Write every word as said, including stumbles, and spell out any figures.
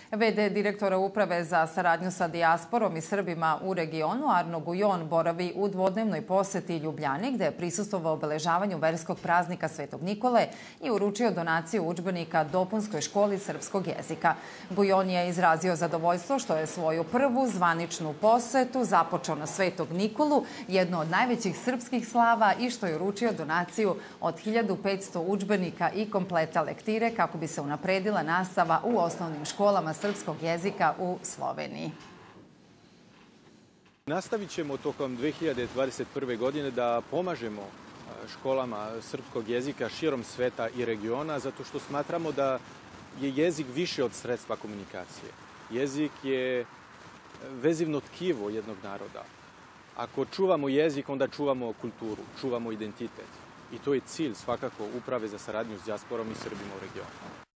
ve de direktora Uprave za saradnju sa dijasporom i Srbima u regionu Arno Gujon boravi u dvodnevnoj poseti Ljubljani, gde je prisustvovao obeležavanju verskog praznika Svetog Nikole i uručio donaciju udžbenika dopunskoj školi srpskog jezika. Gujon je izrazio zadovoljstvo što je svoju prvu zvaničnu posetu započeo na Svetog Nikolu, jedno od najvećih srpskih slava, i što je uručio donaciju od hiljadu petsto udžbenika i kompleta lektire kako bi se unapredila nastava u osnovnim školama srpskog jezika u Sloveniji. Nastavit ćemo tokom dve hiljade dvadeset prve. godine da pomažemo školama srpskog jezika širom sveta i regiona, zato što smatramo da je jezik više od sredstva komunikacije. Jezik je vezivno tkivo jednog naroda. Ako čuvamo jezik, onda čuvamo kulturu, čuvamo identitet. I to je cilj svakako Uprave za saradnju s dijasporom i Srbima u regionu.